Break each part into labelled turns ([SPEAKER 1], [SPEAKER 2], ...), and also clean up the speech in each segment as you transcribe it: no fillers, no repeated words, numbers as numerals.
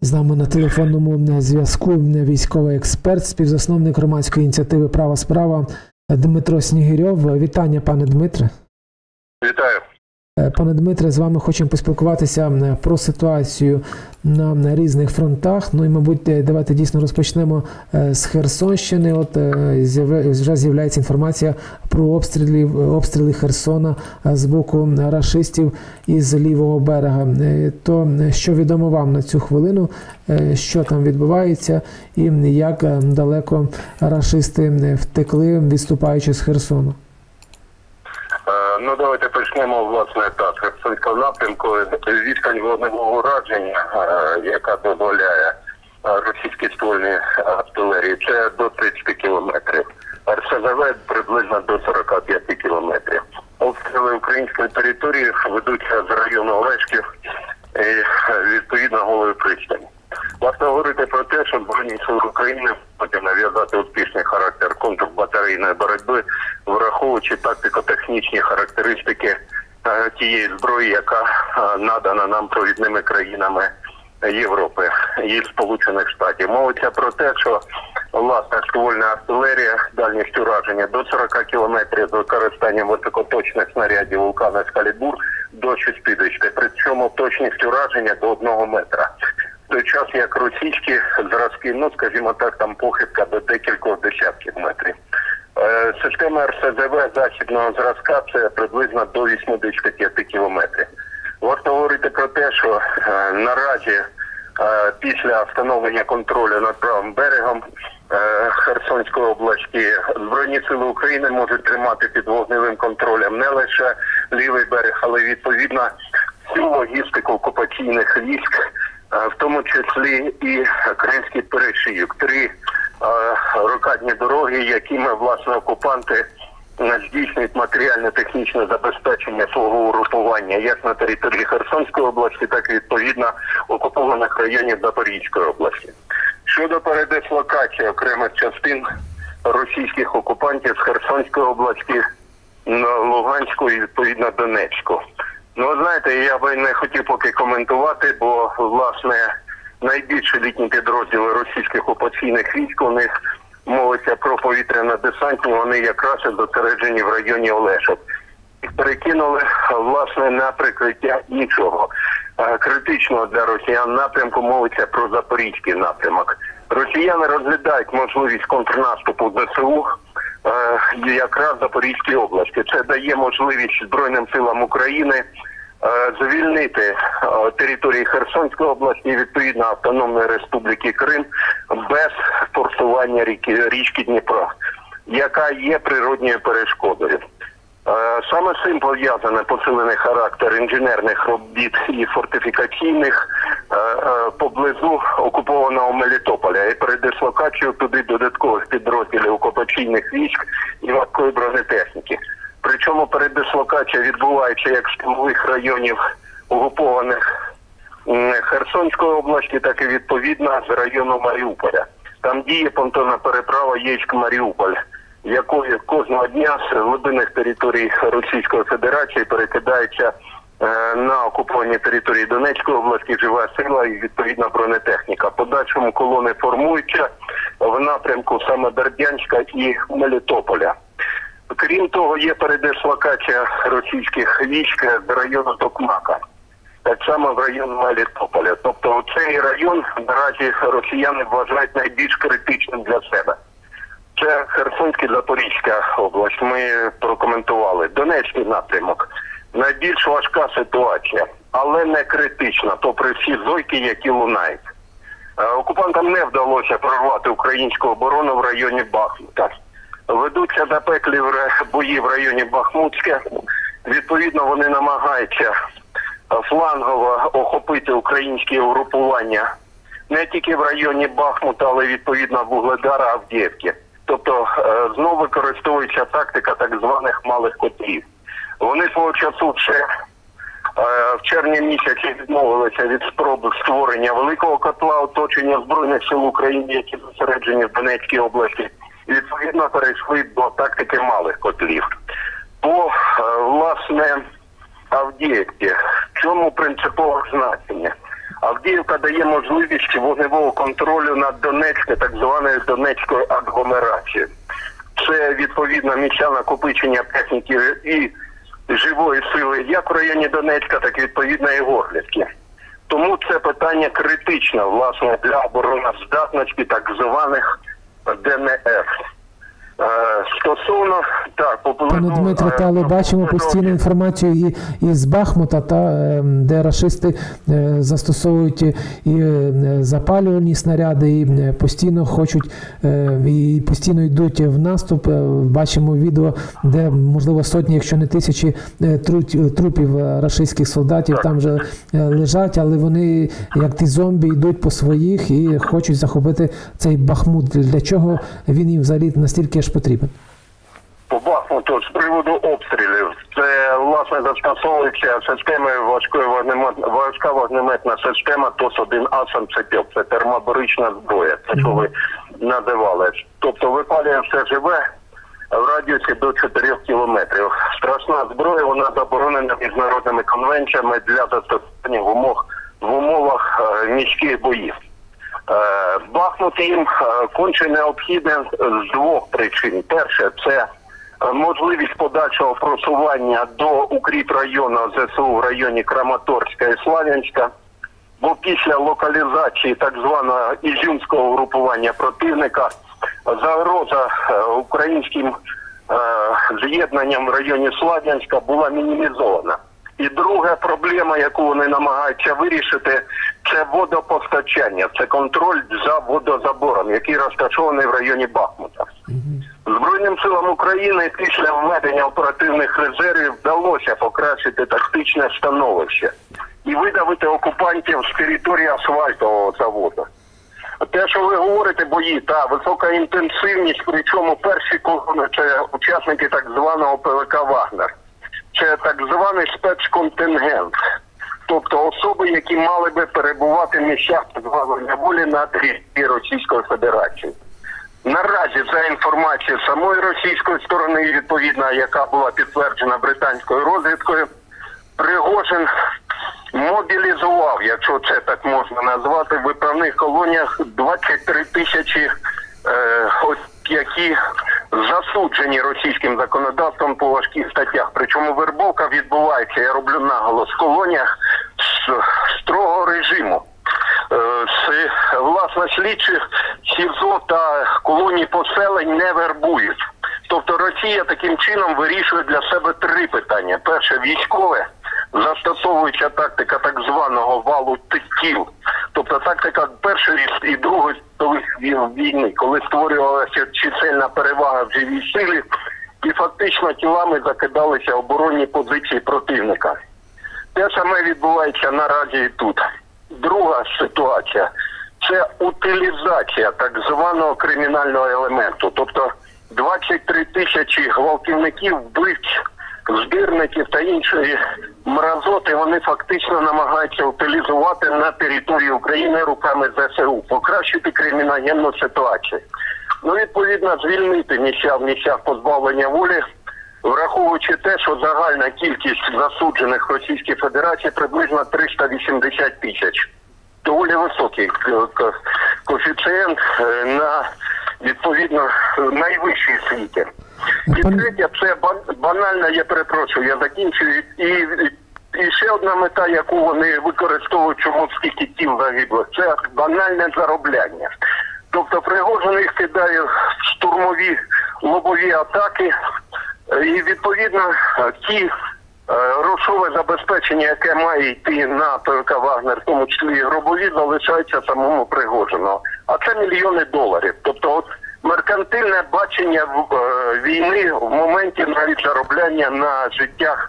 [SPEAKER 1] З нами на телефонному зв'язку військовий експерт, співзасновник громадської ініціативи «Права справа» Дмитро Снігирьов. Вітання, пане Дмитре.
[SPEAKER 2] Вітаю.
[SPEAKER 1] Пане Дмитре, з вами хочемо поспілкуватися про ситуацію на різних фронтах. Ну і, мабуть, давайте дійсно розпочнемо з Херсонщини. От вже з'являється інформація про обстріли Херсона з боку рашистів із лівого берега. То що відомо вам на цю хвилину, що там відбувається і як далеко рашисти втекли, відступаючи з Херсону?
[SPEAKER 2] Ну, давайте почнемо, власне, так. Херсонського напрямку відстань вогневого ураження, яка дозволяє російській ствольній артилерії, це до 30 кілометрів. РСЗВ приблизно до 45 кілометрів. Обстріли української території ведуться з району Олешків і, відповідно, Голої пристані. Власне, говорити про те, що Збройні Сили України будуть нав'язати успішний характер контрбатарейної боротьби, враховуючи тактико-технічні характеристики тієї зброї, яка надана нам провідними країнами Європи і Сполучених Штатів. Мовиться про те, що власне ствольна артилерія дальністю ураження до 40 кілометрів з використанням високоточних снарядів «Вулкан» «Ескалібур» до 60, при цьому точність ураження до 1 метра. В той час, як російські зразки, ну, скажімо так, там похибка до декількох десятків метрів. Система РСЗВ західного зразка – це приблизно до 85 кілометрів. Варто говорити про те, що наразі після встановлення контролю над правим берегом Херсонської області Збройні Сили України можуть тримати під вогневим контролем не лише лівий берег, але відповідно всю логістику окупаційних військ, в тому числі і Кримський перешийок. 3 рокадні дороги, якими, власне, окупанти здійснюють матеріально-технічне забезпечення свого угрупування як на території Херсонської області, так і, відповідно, окупованих районів Запорізької області. Щодо передислокації окремих частин російських окупантів з Херсонської області на Луганську і, відповідно, Донецьку. Ну, знаєте, я би не хотів поки коментувати, бо, власне, найбільші літні підрозділи російських окупаційних військ, у них мовиться про повітряно-десантні, вони якраз зосереджені в районі Олешок. Їх перекинули, власне, на прикриття іншого критичного для росіян напрямку, мовиться про Запорізький напрямок. Росіяни розглядають можливість контрнаступу ЗСУ якраз в Запорізькій області. Це дає можливість Збройним силам України звільнити території Херсонської області і, відповідно, Автономної Республіки Крим без форсування річки Дніпро, яка є природньою перешкодою. Саме з цим пов'язане посилений характер інженерних робіт і фортифікаційних поблизу окупованого Мелітополя і передислокацію туди додаткових підрозділів окупаційних військ і важкої бронетехніки. Причому передислокація відбувається як з тилових районів окупованих Херсонської області, так і, відповідно, з району Маріуполя. Там діє понтонна переправа Єйськ-Маріуполь, якою кожного дня з глибинних територій Російської Федерації перекидається на окуповані території Донецької області жива сила і, відповідно, бронетехніка. Подальшому колони формуються в напрямку саме Бердянська і Мелітополя. Крім того, є передислокація російських військ з району Токмака, так само в район Мелітополя. Тобто цей район наразі росіяни вважають найбільш критичним для себе. Це Херсонська і Запорізька область, ми прокоментували. Донецький напрямок. Найбільш важка ситуація, але не критична, попри всі зойки, які лунають. Окупантам не вдалося прорвати українську оборону в районі Бахмута. Ведуться запеклі бої в районі Бахмутське. Відповідно, вони намагаються флангово охопити українські угрупування не тільки в районі Бахмута, але, відповідно, Вугледара, Авдіївки. Тобто, знову використовується тактика так званих малих котлів. Вони свого часу ще в червні місяці відмовилися від спроби створення великого котла, оточення Збройних сил України, які зосереджені в Донецькій області, і, відповідно, перейшли до тактики малих котлів. По, власне, Авдіївці, в чому принципове значення? Авдіївка дає можливість вогневого контролю над Донецькою, так званою Донецькою агломерацією. Це, відповідно, місця накопичення техніки і живої сили як в районі Донецька, так і, відповідно, і Горлівки. Тому це питання критичне, власне, для обороноздатності так званих ДНР. Стосовно, так,
[SPEAKER 1] Пане Дмитре, але бачимо постійну інформацію і з Бахмута, де рашисти застосовують і запалювальні снаряди, і постійно хочуть, і постійно йдуть в наступ. Бачимо відео, де, можливо, сотні, якщо не тисячі трупів рашистських солдатів там вже лежать, але вони, як ті зомбі, йдуть по своїх і хочуть захопити цей Бахмут. Для чого він їм взагалі настільки ж потрібен?
[SPEAKER 2] По Бахмуту з приводу обстрілів, це, власне, застосовується системою важка вогнеметна система ТОС-1А «Санцепьок». Це термобарична зброя, це що ви називали. Тобто випалює все живе в радіусі до 4 кілометрів. Страшна зброя, вона заборонена міжнародними конвенціями для застосування в умовах міських боїв. Бахмут їм конче необхідне з двох причин. Перше, це можливість подальшого просування до укріпрайону ЗСУ в районі Краматорська і Слав'янська, бо після локалізації так званого ізюмського угрупування противника загроза українським з'єднанням в районі Слав'янська була мінімізована. І друга проблема, яку вони намагаються вирішити, це водопостачання, це контроль за водозабором, який розташований в районі Бахмута. Збройним силам України після введення оперативних резервів вдалося покращити тактичне становище і видавити окупантів з території асфальтового заводу. Те, що ви говорите, бої, та висока інтенсивність, причому перші колони – це учасники так званого ПВК «Вагнер». Це так званий спецконтингент, тобто особи, які мали би перебувати в місцях позбавлення волі на території Російської Федерації. Наразі, за інформацією самої російської сторони, відповідно, яка була підтверджена британською розвідкою, Пригожин мобілізував, якщо це так можна назвати, в виправних колоніях 23 тисячі які засуджені російським законодавством по важких статтях. Причому вербовка відбувається, я роблю наголос, в колоніях з строгого режиму. Власне, слідчих СІЗО та колоній поселень не вербують. Тобто Росія таким чином вирішує для себе три питання. Перше – військове, застосовуюча тактика так званого валу тіл. Тобто тактика Першої і Другої світових війни, коли створювалася чисельна перевага в живій силі і фактично тілами закидалися оборонні позиції противника. Те саме відбувається наразі і тут. Друга ситуація – це утилізація так званого кримінального елементу. Тобто 23 тисячі гвалтівників, вбивць, збірників та іншої мразоти вони фактично намагаються утилізувати на території України руками ЗСУ, покращити криміногенну ситуацію. Ну, відповідно, звільнити місця в місцях позбавлення волі, враховуючи те, що загальна кількість засуджених в Російській Федерації приблизно 380 тисяч. Доволі високий коефіцієнт на, відповідно, найвищій світі. І третє, це банально, я перепрошую, я закінчую, і ще одна мета, яку вони використовують, чому скільки тіл загиблих, це банальне заробляння. Тобто Пригожин їх кидає в штурмові лобові атаки, і відповідно ті грошове забезпечення, яке має йти на ПВК «Вагнер», в тому числі і гробові, залишаються самому Пригожину. А це мільйони доларів. Тобто от меркантильне бачення війни в моменті навіть заробляння на життях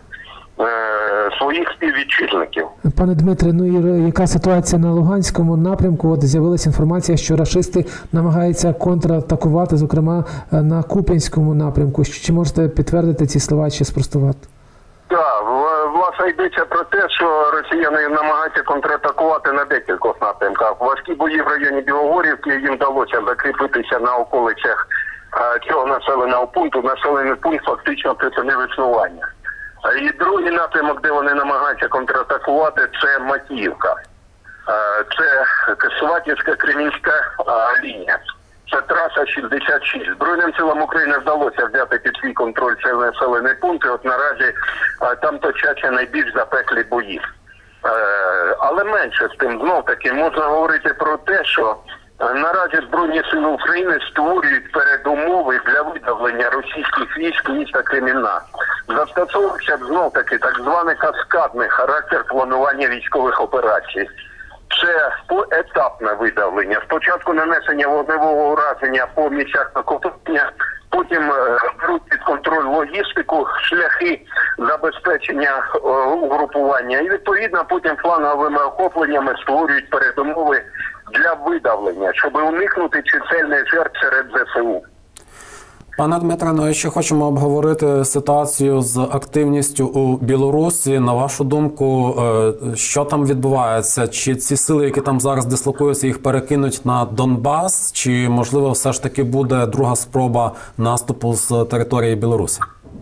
[SPEAKER 2] своїх співвітчизників.
[SPEAKER 1] Пане Дмитре, ну і яка ситуація на Луганському напрямку? От з'явилася інформація, що рашисти намагаються контратакувати, зокрема, на Куп'янському напрямку. Чи можете підтвердити ці слова, чи спростувати?
[SPEAKER 2] Так, власне, йдеться про те, що росіяни намагаються контратакувати на декількох напрямках. Важкі бої в районі Білогорівки, їм вдалося закріпитися на околицях цього населеного пункту. Населений пункт фактично припинив існування. І другий напрямок, де вони намагаються контратакувати, це Макіївка. Це Сватівська Кремінська лінія. Це траса 66. Збройним силам України вдалося взяти під свій контроль цей населений пункт. І от наразі там точаться найбільш запеклі бої. Але менше з тим, знов таки, можна говорити про те, що наразі Збройні сили України створюють передумови для видавлення російських військ міста Кремінна. Застосовується знов таки так званий каскадний характер планування військових операцій. Це поетапне видавлення. Спочатку нанесення вогневого ураження по місцях накопичення, потім беруть під контроль логістику, шляхи забезпечення угрупування і відповідно потім фланговими охопленнями створюють передумови для видавлення, щоб уникнути чисельних жертв серед ЗСУ.
[SPEAKER 3] Пане Дмитре, ну і ще хочемо обговорити ситуацію з активністю у Білорусі. На вашу думку, що там відбувається? Чи ці сили, які там зараз дислокуються, їх перекинуть на Донбас? Чи, можливо, все ж таки буде друга спроба наступу з території Білорусі?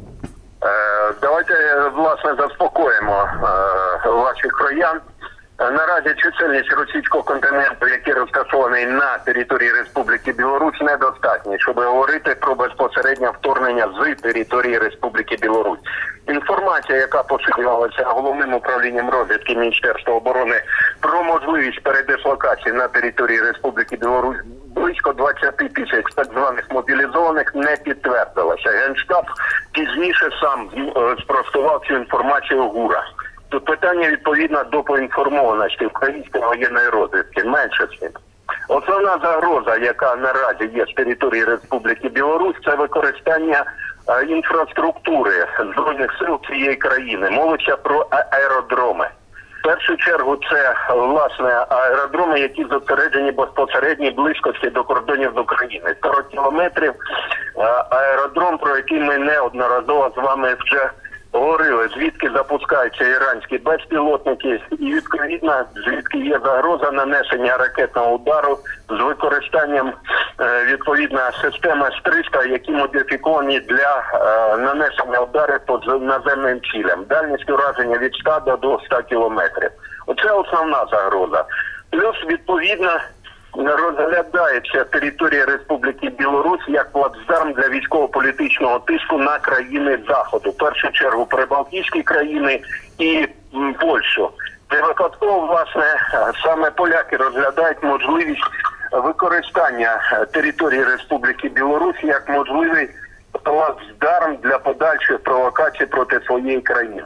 [SPEAKER 2] Давайте, власне, заспокоїмо ваших краян. Наразі чисельність російського контингенту, який розташований на території Республіки Білорусь, недостатньо, щоб говорити про безпосереднє вторгнення з території Республіки Білорусь. Інформація, яка поширювалася Головним управлінням розвідки Міністерства оборони про можливість передислокації на території Республіки Білорусь близько 20 тисяч так званих мобілізованих не підтвердилася. Генштаб пізніше сам спростував цю інформацію ГУРа. Тут питання відповідно до поінформованості української воєнної розвідки. Менше з тим. Основна загроза, яка наразі є з території Республіки Білорусь, це використання інфраструктури Збройних сил цієї країни. Мовиться про аеродроми. В першу чергу це, власне, аеродроми, які зосереджені безпосередній близькості до кордонів з України. 40 кілометрів аеродром, про який ми неодноразово з вами вже говорили, звідки запускаються іранські безпілотники і, відповідно, звідки є загроза нанесення ракетного удару з використанням, відповідно, системи С-300, які модифіковані для нанесення ударів по наземним цілям. Дальність ураження від 100 до 200 кілометрів. Оце основна загроза. Плюс, відповідно, розглядається територія Республіки Білорусь як плацдарм для військово-політичного тиску на країни Заходу. В першу чергу прибалтійські країни і Польщу. Це випадково, власне, саме поляки розглядають можливість використання території Республіки Білорусь як можливий плацдарм для подальших провокацій проти своєї країни.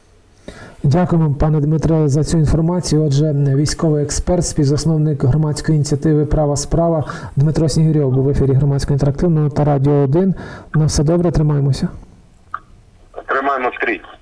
[SPEAKER 1] Дякуємо, пане Дмитре, за цю інформацію. Отже, військовий експерт, співзасновник громадської ініціативи «Права справа» Дмитро Снігирьов був в ефірі Громадського інтерактивного та Радіо 1. На все добре, тримаємося.
[SPEAKER 2] Тримаємо стрій.